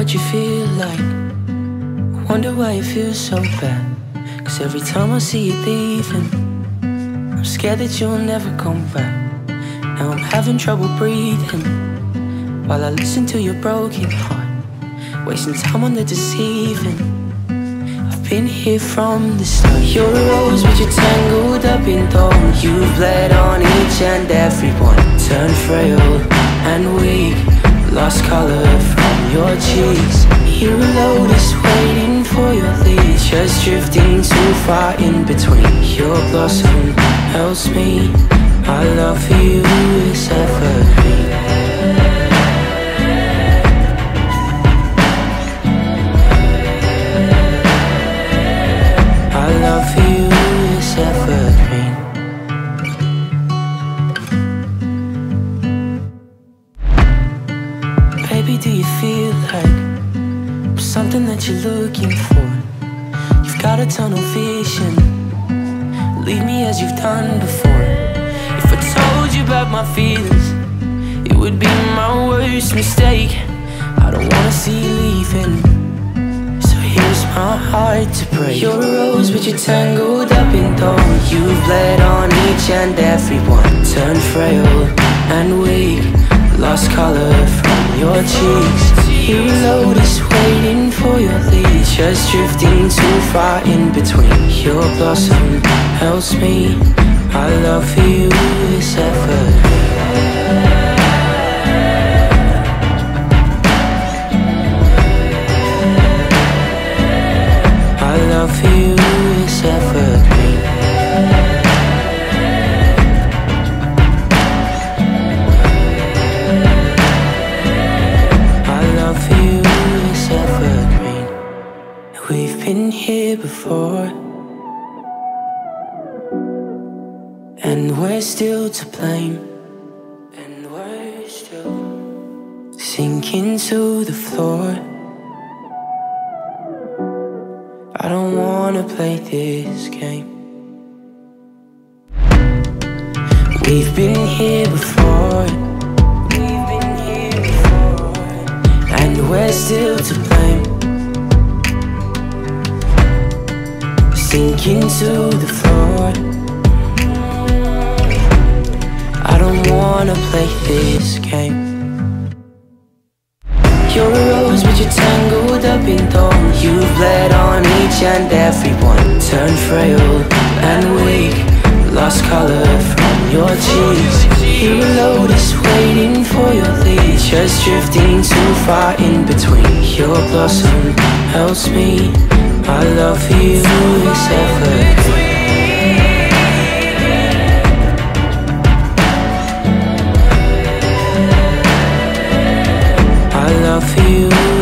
what you feel like. I wonder why it feels so bad. Cause every time I see you leaving, I'm scared that you'll never come back. Now I'm having trouble breathing while I listen to your broken heart, wasting time on the deceiving. I've been here from the start. You're a rose but you're tangled up in thorn. You've bled on each and every one. Turned frail and weak, lost color from your cheeks. You're a lotus waiting for your leaves, just drifting too far in between. Your blossom helps me, my love for you is evergreen. My love for you is evergreen. Baby, do you feel like something that you're looking for? You've got a tunnel vision, leave me as you've done before. If I told you about my feelings, it would be my worst mistake. I don't wanna see you leaving, so here's my heart to break. You're a rose but you're tangled up in thorn. You've bled on each and every one. Turned frail and weak, lost color from your cheeks. You're a lotus waiting for your leaves, just drifting too far in between. Your blossom helps me, my love for you is evergreen. My love for you is evergreen. We've been here before, and we're still to blame, and we're still sinking to the floor. I don't wanna play this game. We've been here before, and we're still to blame, sinking to the floor. I don't wanna play this game. You're a rose but you're tangled up in thorn. You've bled on each and every one. Turned frail and weak, lost color from your cheeks. You're a lotus waiting for your leaves, just drifting too far in between. Your blossom helps me, my love for you is evergreen. My love for you